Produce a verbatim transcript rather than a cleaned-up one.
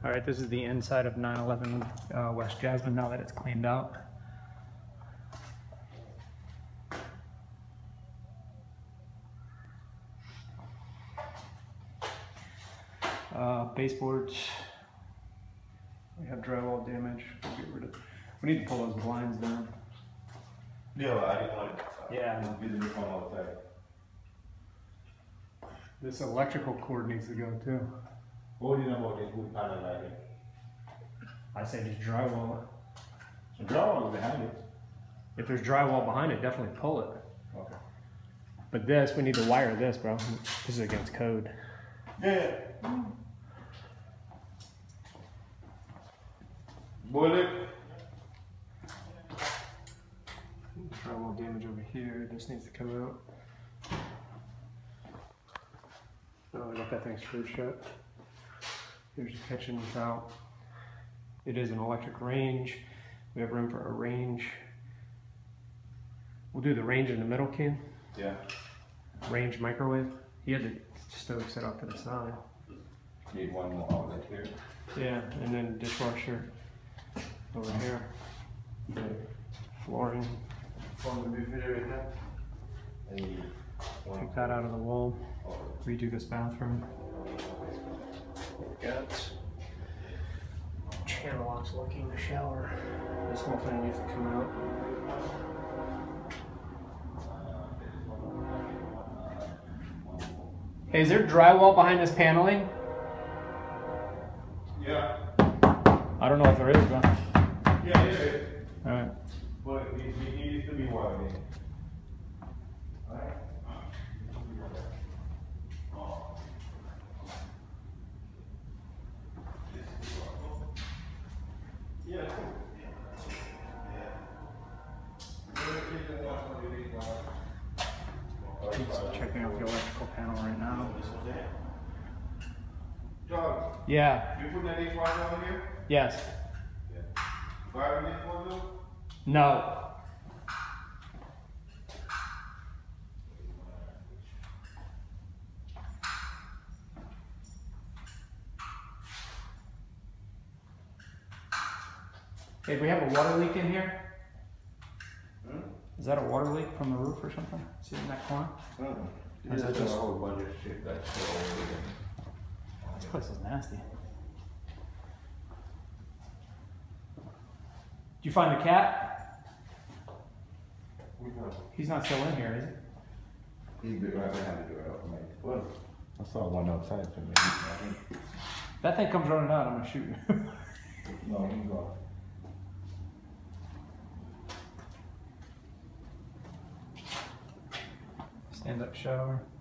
All right, this is the inside of nine eleven uh, West Jasmine now that it's cleaned out. Uh, baseboards. We have drywall damage. We'll get rid of. We need to pull those blinds down. Yeah, well, I didn't want it. Yeah. I'll be the new one outside. This electrical cord needs to go too. What do you know about this wood panel lighting? I say just drywall it. The drywall is behind it. If there's drywall behind it, definitely pull it. Okay. But this, we need to wire this, bro. This is against code. Yeah. Bullet. Drywall damage over here. This needs to come out. Oh, I got that thing screwed shut. Here's the kitchen out. It is an electric range. We have room for a range. We'll do the range in the middle, Ken. Yeah. Range microwave. He had the stove set off to the side. Need one more outlet here. Yeah, and then dishwasher over here. Flooring. Flooring would be fitted right there. And Take that out of the wall. Redo this bathroom. Got channel locks looking the shower. This whole thing needs to come out. Hey, is there drywall behind this paneling? yeah. I don't know if there is, but. Yeah, there is. Alright. But it, it needs to be wired in. Alright. Yeah. Just checking out the electrical panel right now. John, Yeah. you put that dishwasher on here? Yes. Yeah. Fire dishwasher? No. Hey, do we have a water leak in here? Hmm? Is that a water leak from the roof or something? See in that corner? Hmm. Or is that There's just- a whole bunch of shit that's still over there. This place is nasty. Did you find the cat? We know. He's not still in here, is he? He's been right behind the door out, mate. Well, I saw one outside for me. That thing comes running out, I'm gonna shoot you. No, he's gone. Stand up shower.